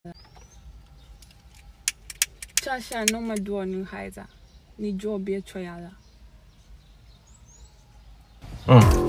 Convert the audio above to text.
这些那么多女孩子，你就别这样了。